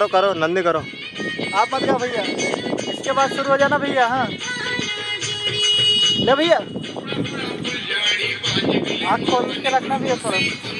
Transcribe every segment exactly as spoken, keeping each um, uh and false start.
करो करो नंदी करो। आप मत जाओ भैया, इसके बाद शुरू हो जाना भैया। हाँ ले भैया, आँख खोल के रखना भैया थोड़ा।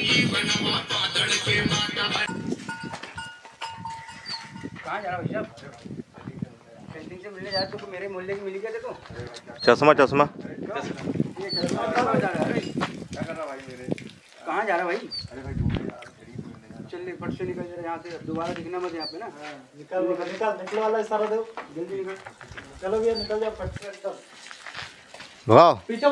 कहाँ जा रहा भैया? पेंटिंग से मिलने जा रहा तो मेरे मोहल्ले की मिली क्या देखो? चश्मा चश्मा कहाँ जा रहा भाई मेरे? कहाँ जा रहा भाई? अरे भाई चल फट से निकल जरा यहाँ से, दोबारा दिखना मत यहाँ पे ना। निकल निकल निकल निकल वाला इशारा दो, जल्दी निकल। चलो भैया निकल जाओ फट से एकदम। वाह पीछे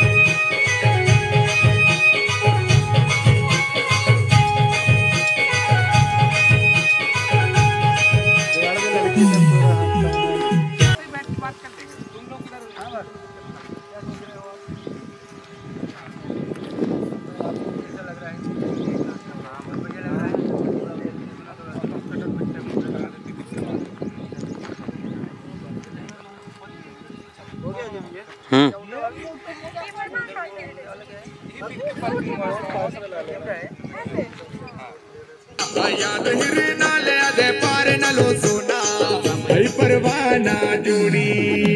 याद हिरना ले दे पार न लो सोना परवाना जोड़ी।